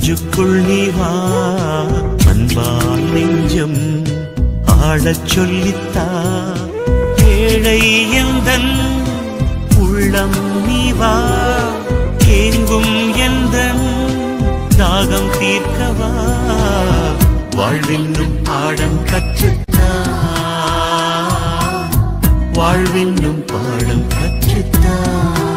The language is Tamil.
நெஞ்சுக்குள் நீ வா அன்பால் நெஞ்சம் ஆடச் சொல்லித்தா ஏழை எந்தன் உள்ளம் நீ வா ஏங்கும் எந்தன் தாகம் தீர்க்கவா வாழ்வென்னும் பாடம் கற்றுத்தா வாழ்வென்னும் பாடம் கற்றுத்தா